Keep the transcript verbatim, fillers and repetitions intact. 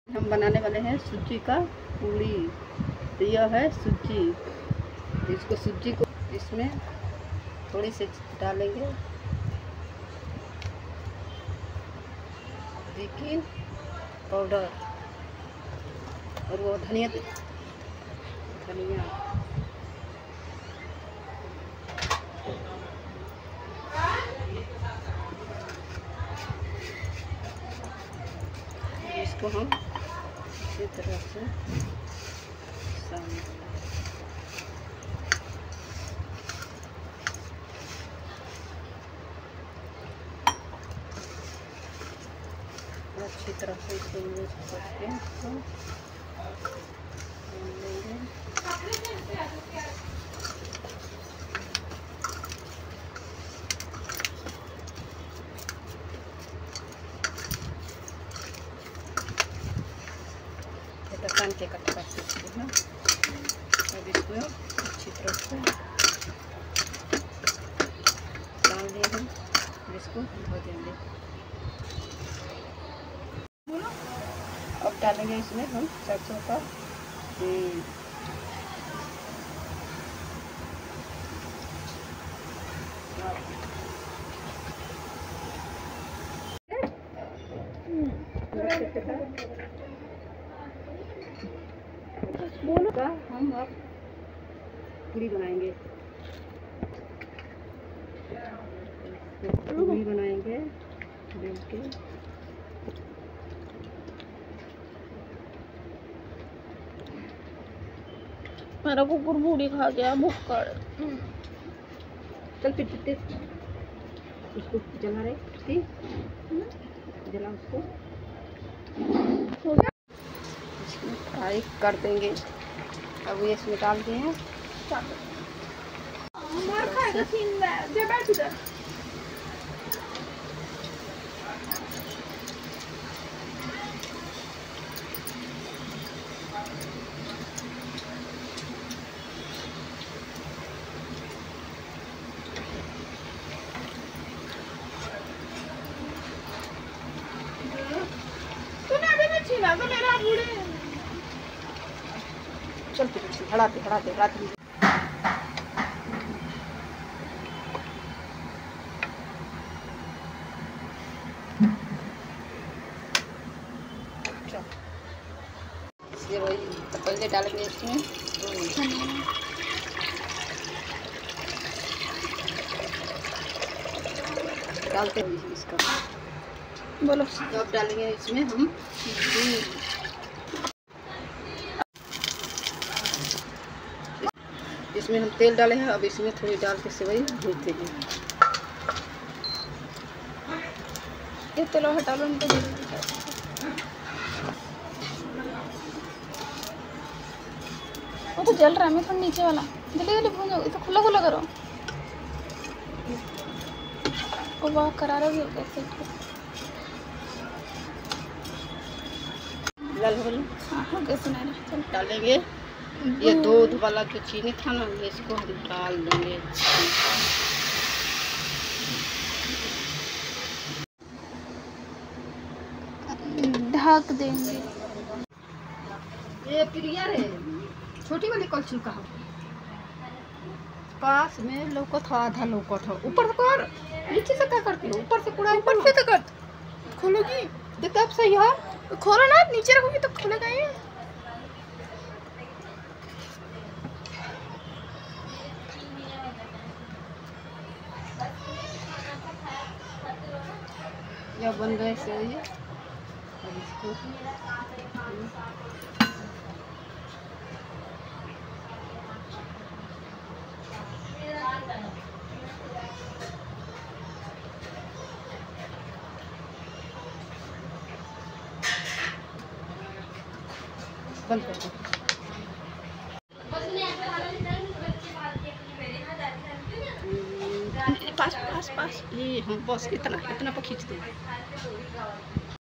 हम बनाने वाले हैं सूजी का पूड़ी। तो यह है सूजी। इसको सूजी को इसमें थोड़ी सी डालेंगे बेकिंग पाउडर और वो धनिया धनिया इसको हम इसी तरह से अच्छी तरह से इसको मिक्स करके कान के कट कर सकते हैं। अब इसको अच्छी तरह से डाल दिए हम, इसको धो देंगे। अब डालेंगे इसमें हम सरसों का तेल। बोलो का हम अब पूड़ी बनाएंगे पूड़ी बनाएंगे बेल के। मेरा कुकुर पूड़ी खा गया भुक्कड़। चल फिर फिर उसको जला रहे ठीक जला उसको इसमें फ्राई कर देंगे। अब ये इसमें डाल दिए हैं। तो मेरा बूढ़े चलते हड़ाते हड़ाते हड़ाते वही तो पहले डालेंगे इसमें डालते हैं इसका। बोलो अब डालेंगे इसमें हम इसमें हम तेल डाले हैं। अब इसमें थोड़ी डाल के सेवई भून देंगे। ये तेल हटा लो इनको। वो तो जल रहा है, मैं थोड़ा नीचे वाला जल्दी जल्दी भून जाओ। तो खुला खुला करो। वो वाह करारा भी हो गया। लाल हो गई। हाँ हो गया सुनाना। चल डालेंगे ये दूध वाला जो चीनी था ना, इसको हम डाल देंगे। ढक देंगे। ये प्रिया रे छोटी वाली कलछुल का पास में लौकत हो, आधा लौकत हो। ऊपर से कर, नीचे से क्या करती हो? ऊपर से पूरा ऊपर से तो कर खोलोगी। देखते अब सही है। खोलो ना, नीचे रखोगी तो खुलेगा ये। या बन रहे से ये अब इसको बंद कर दो। पास पास पास ये हम बस इतना इतना पर खींच दो।